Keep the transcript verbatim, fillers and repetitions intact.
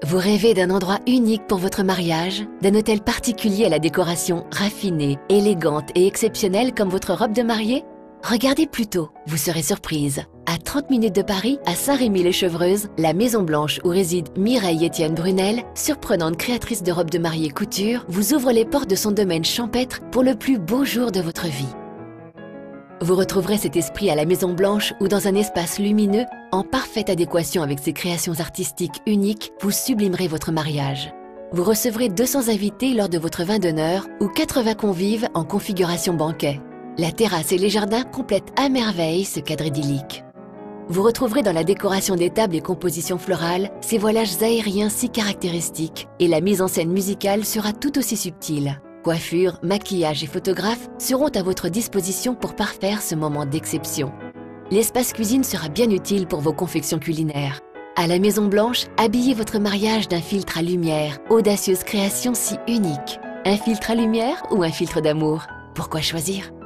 Vous rêvez d'un endroit unique pour votre mariage, d'un hôtel particulier à la décoration raffinée, élégante et exceptionnelle comme votre robe de mariée? Regardez plutôt, vous serez surprise. À trente minutes de Paris, à Saint-Rémy-lès-Chevreuses, la Maison Blanche où réside Mireille Étienne Brunel, surprenante créatrice de robes de mariée couture, vous ouvre les portes de son domaine champêtre pour le plus beau jour de votre vie. Vous retrouverez cet esprit à la Maison Blanche ou dans un espace lumineux, en parfaite adéquation avec ses créations artistiques uniques, vous sublimerez votre mariage. Vous recevrez deux cents invités lors de votre vin d'honneur ou quatre-vingts convives en configuration banquet. La terrasse et les jardins complètent à merveille ce cadre idyllique. Vous retrouverez dans la décoration des tables et compositions florales ces voilages aériens si caractéristiques et la mise en scène musicale sera tout aussi subtile. Coiffure, maquillage et photographes seront à votre disposition pour parfaire ce moment d'exception. L'espace cuisine sera bien utile pour vos confections culinaires. À la Maison Blanche, habillez votre mariage d'un filtre à lumière, audacieuse création si unique. Un filtre à lumière ou un filtre d'amour? Pourquoi choisir?